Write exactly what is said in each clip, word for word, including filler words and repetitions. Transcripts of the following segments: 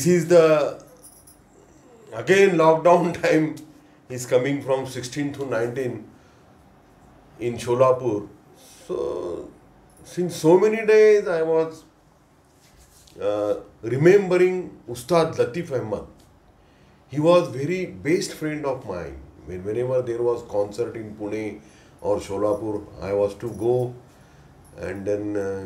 this is the again lockdown time is coming from sixteen to nineteen in Sholapur. So since so many days I was uh, remembering Ustad Latif Ahmad. He was very best friend of mine. When, whenever there was concert in Pune or Sholapur, I was to go, and then uh,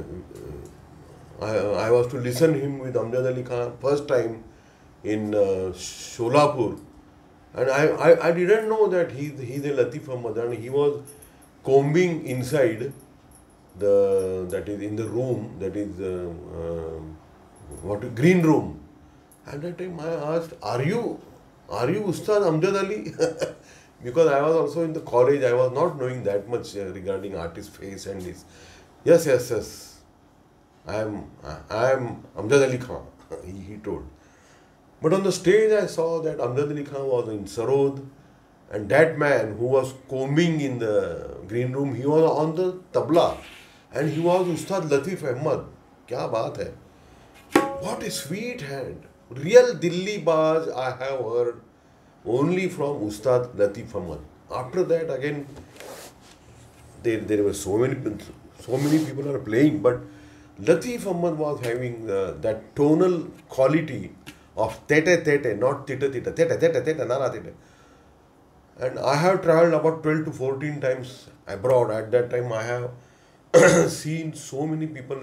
I, I was to listen him with Amjad Ali Khan first time in uh, Sholapur. And I, I, I didn't know that he's, he's a Latif Ahmad, and he was combing inside the, that is in the room, that is uh, uh, what green room. At that time I asked, are you, are you Ustad Amjad Ali? Because I was also in the college, I was not knowing that much uh, regarding artist face and this. Yes, yes, yes. I am, I am Amjad Ali Khan, he, he told. But on the stage I saw that Amjad Ali Khan was in Sarod, and that man who was combing in the green room, he was on the tabla, and he was Ustad Latif Ahmad. Kya baat hai? What a sweet hand. Real Dilli Baaz I have heard only from Ustad Latif Ahmad. After that again, there, there were so many, so many people are playing, but Latif Ahmad was having uh, that tonal quality of tete tete, not tita tita, tete tete tete, nara tete. And I have travelled about twelve to fourteen times abroad. At that time I have seen so many people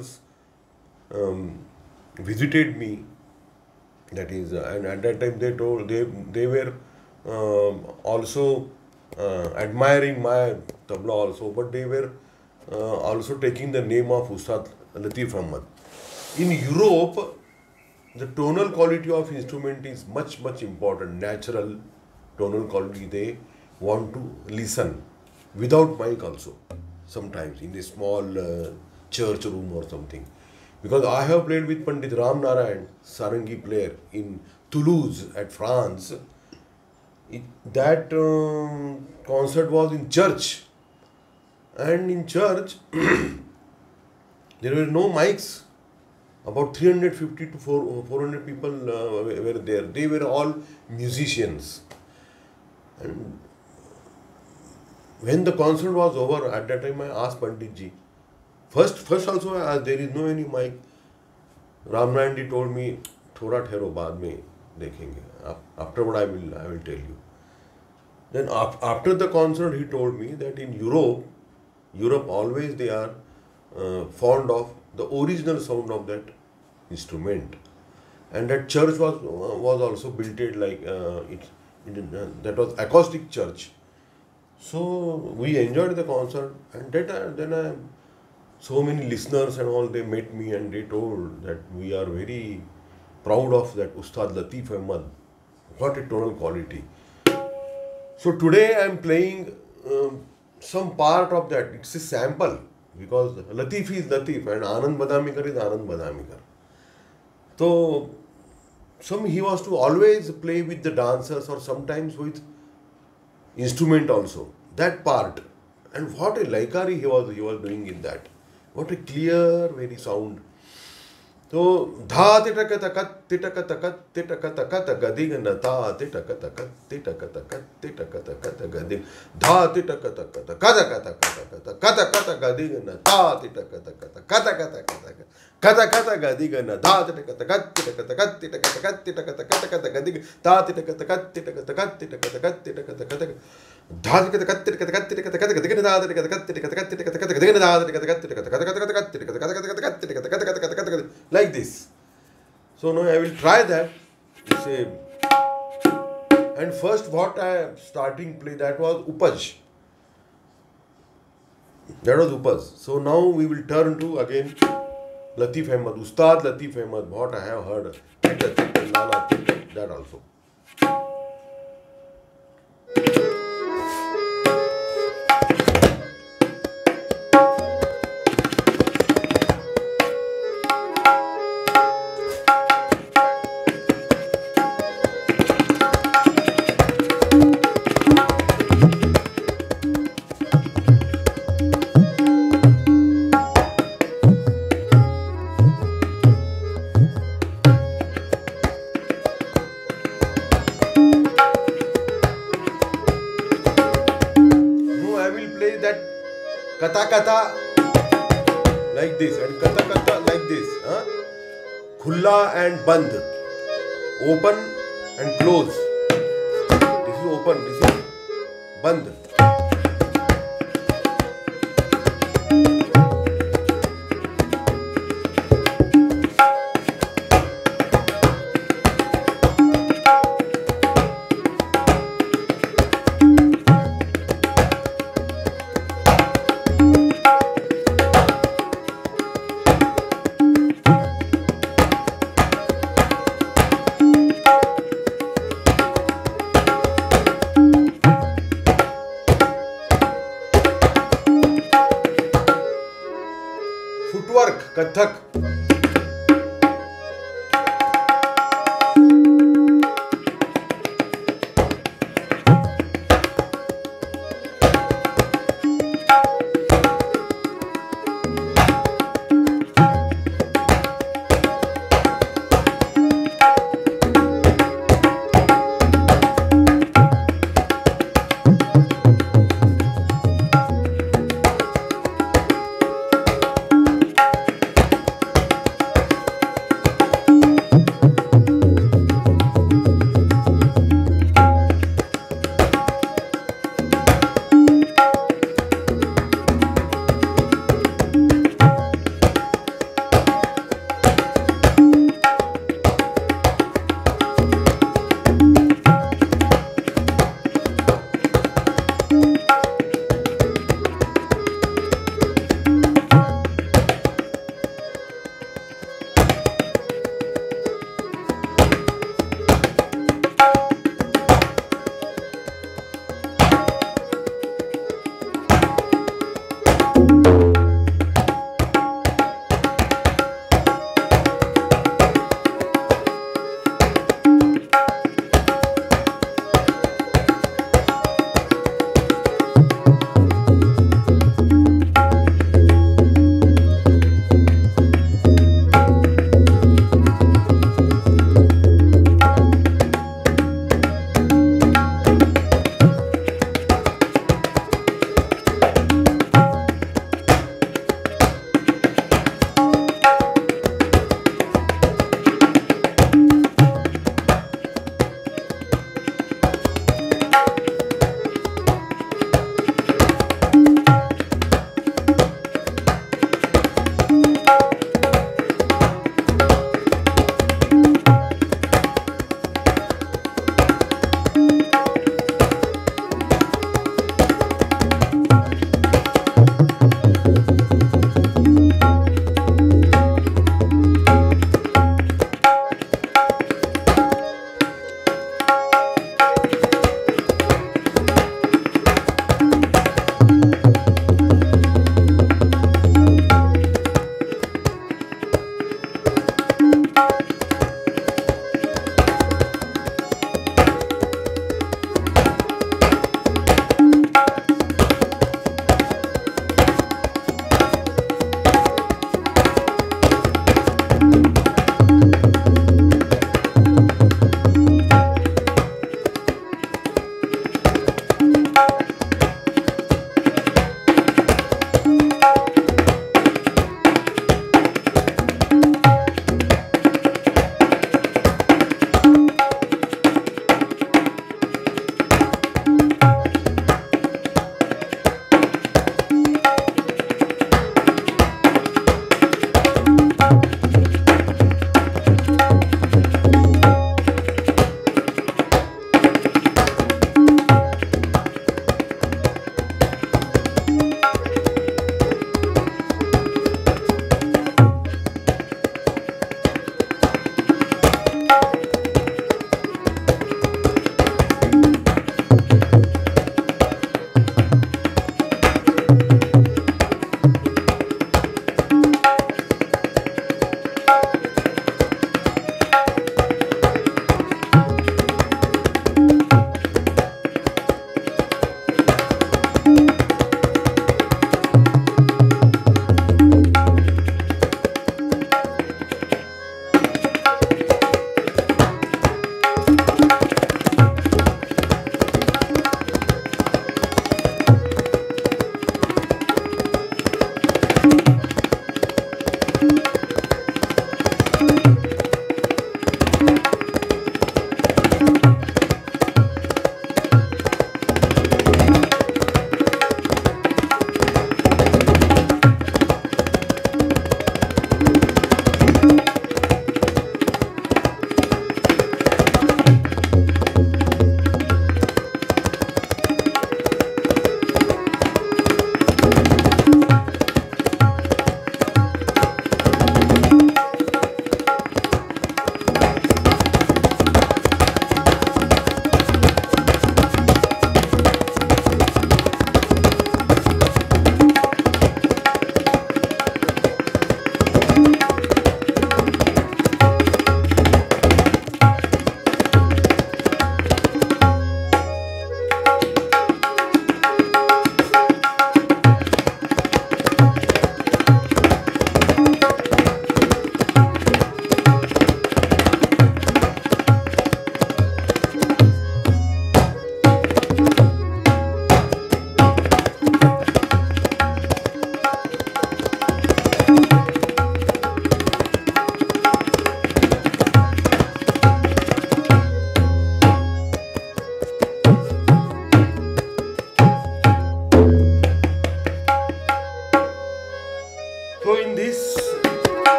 um, visited me. That is, uh, and at that time they told, they, they were um, also uh, admiring my tabla also, but they were uh, also taking the name of Ustad Latif Ahmad. In Europe, the tonal quality of instrument is much, much important. Natural tonal quality, they want to listen without mic also, sometimes in a small uh, church room or something. Because I have played with Pandit Ram Narayan, Sarangi player, in Toulouse at France. It, that um, concert was in church. And in church, there were no mics. About three hundred fifty to four hundred people uh, were there. They were all musicians. And when the concert was over, at that time I asked Pandit ji. First, first also I asked, there is no any mic. Ram Narayan ji told me, "Thoda thero, baad mein dekhenge. Afterward I will, I will tell you." Then after the concert, he told me that in Europe, Europe always they are uh, fond of the original sound of that instrument, and that church was uh, was also built it like uh, it, it uh, that was acoustic church. So we enjoyed the concert, and that uh, then I, so many listeners and all, they met me and they told that we are very proud of that Ustad Latif Ahmad. What a tonal quality. So today I am playing um, some part of that. It's a sample, because Latif is Latif and Anand Badamikar is Anand Badamikar. So some he was to always play with the dancers or sometimes with instrument also. That part. And what a laikari he was, he was doing in that. What a clear, very sound. So, dha titaka takat, titaka takat, titaka takat, gadig na ta, titaka takat, titaka takat, titaka takat, gadig, dha titaka takat, kata kata kata, kata kata gadig na ta, titaka takat, kata kata kata, kata kata gadig na dha titaka takat, titaka takat, titaka takat, titaka takat, kata gadig, ta titaka takat, titaka takat, titaka takat, titaka takat, dha titaka takat, titaka takat, titaka takat, gadig na dha titaka takat, titaka takat, titaka takat, gadig na dha titaka takat, titaka takat, titaka takat, titaka takat, titaka takat, titaka takat, like this. So now I will try that. Say, and first what I am starting play, that was Upaj. That was Upaj. So now we will turn to again Latif Ahmad, Ustad Latif Ahmad. What I have heard, that also. Katha Katha like this and Katha Katha like this. Huh? Khulla and Band. Open and close. This is open, this is Band. Footwork, Kathak.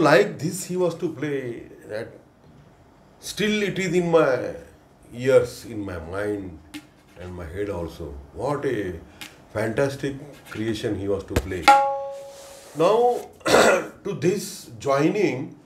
like this he was to play. That still it is in my ears, in my mind and my head also. What a fantastic creation he was to play. Now to this joining,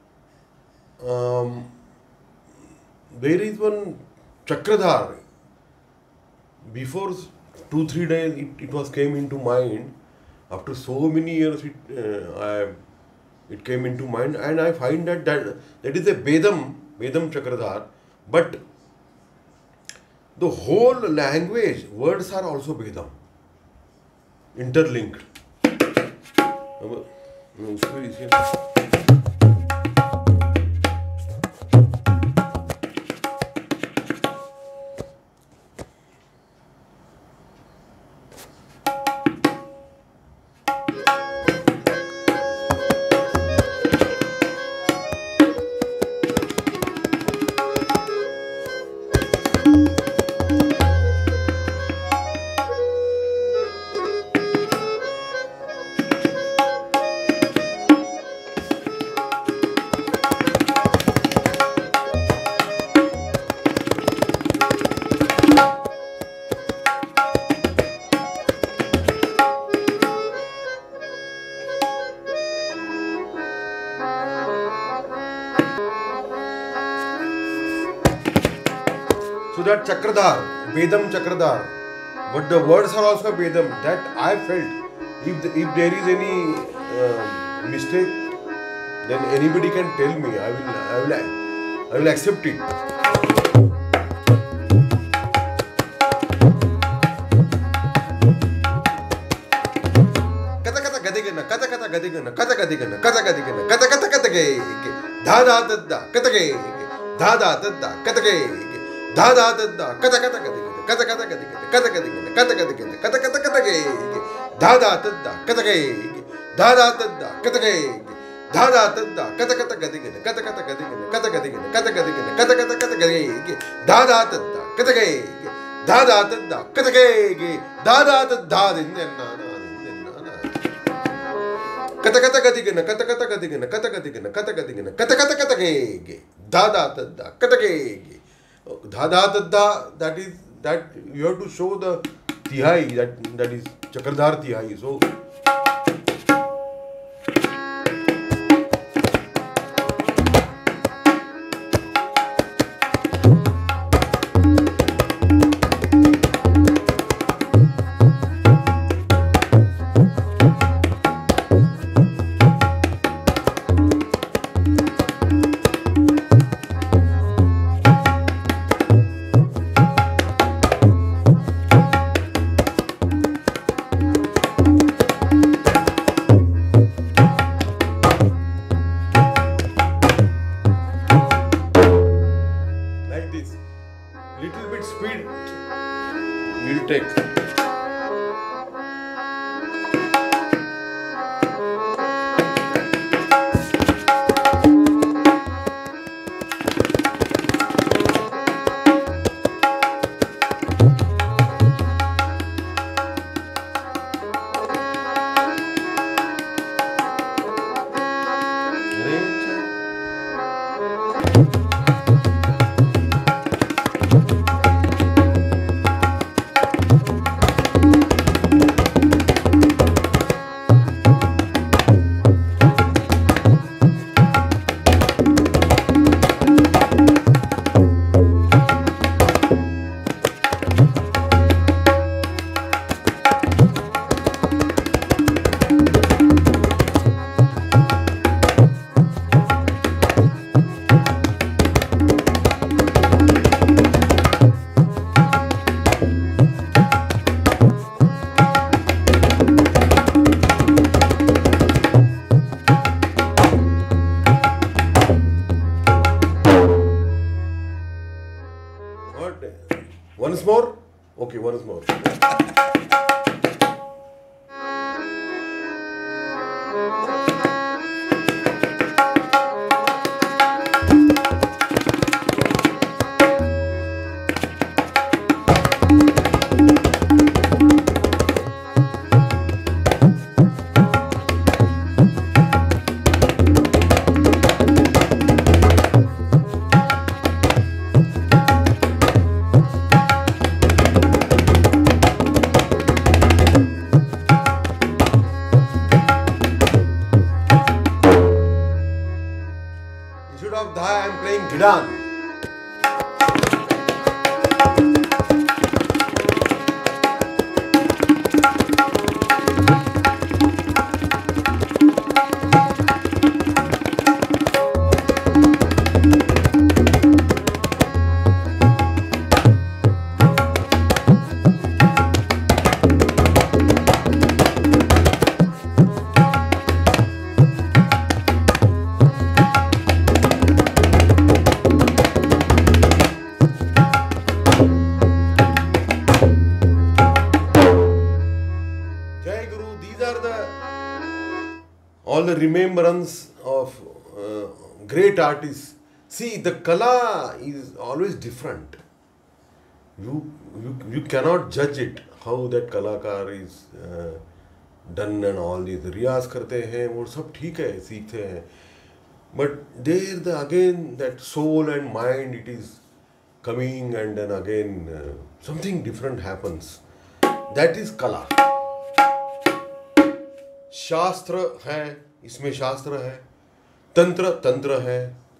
um, there is one Chakradhar. Before two three days it, it was came into mind. After so many years it uh, I it came into mind, and I find that that, that is a Bedam Bedam Chakradhar, but the whole language words are also Bedam, interlinked. So that Chakradhar, Bedam Chakradhar, but the words are also Bedam. That I felt. If the, if there is any uh, mistake, then anybody can tell me. I will I will I will accept it. Kata kata gadigana, kata kata gadigana, kata gadigana, kata gadigana, kata kata kata ge, da da da da, kata ge, da da da da, kata ge. Da da da da, kata kata kata kata kata kata kata kata kata kata kata kata kata kata da da da da, kata ge, da da da da, kata ge, da da da da, kata kata kata kata kata kata kata kata kata kata kata kata ge, da da da da, kata ge, da da da da, kata ge, da da da da, din din na na din na na. Kata kata kata kata kata kata kata kata kata kata kata kata kata ge, da da da da, kata ge. Dha dha da da, that is that you have to show the tihai, that that is Chakradhar tihai. So little bit speed will take. Once more? Okay, once more. Done. These are the all the remembrance of uh, great artists. See, the kala is always different. You you you cannot judge it how that kalakar is uh, done and all these रियाज करते हैं वो सब ठीक है सीखते हैं but there the again that soul and mind it is coming and then again uh, something different happens. That is kala. शास्त्र है, इसमें शास्त्र है, तंत्र तंत्र है,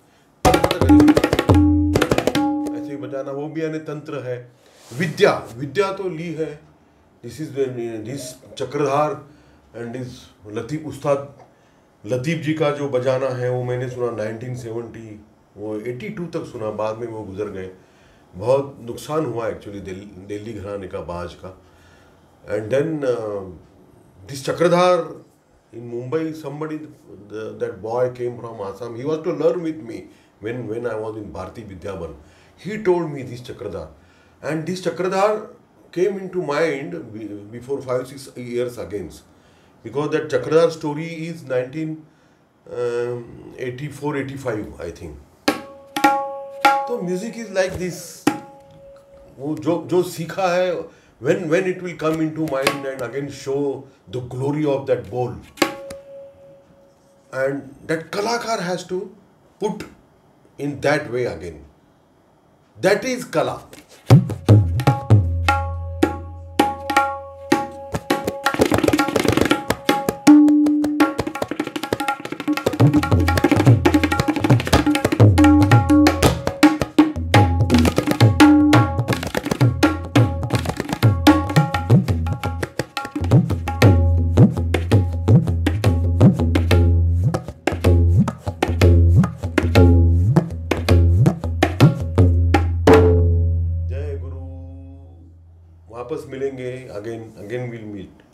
ऐसे ही बजाना वो भी यानी तंत्र है. विद्या विद्या तो ली है. This is this Chakradhar and this Latif Ustad Latif जी का जो बजाना है वो मैंने सुना नाइनटीन सेवेंटी वो एटी टू तक सुना. बाद में वो गुजर गए. बहुत नुकसान हुआ एक्चुअली दिल्ली घराने का बाज का. And then this Chakradhar in Mumbai, somebody, the, that boy came from Assam. He was to learn with me when, when I was in Bharati Vidyaban. He told me this Chakradhar. And this Chakradhar came into mind before five, six years again. Because that Chakradhar story is nineteen eighty-four, eighty-five, I think. So music is like this. वो जो जो सीखा है when when it will come into mind and again show the glory of that bowl, and that kalakar has to put in that way again. That is kala. वापस मिलेंगे. Again again will meet.